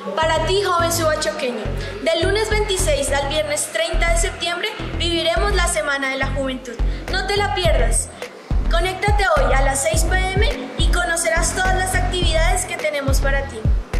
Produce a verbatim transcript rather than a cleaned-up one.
Para ti, joven subachoqueño, del lunes veintiséis al viernes treinta de septiembre viviremos la Semana de la Juventud. No te la pierdas. Conéctate hoy a las seis p m y conocerás todas las actividades que tenemos para ti.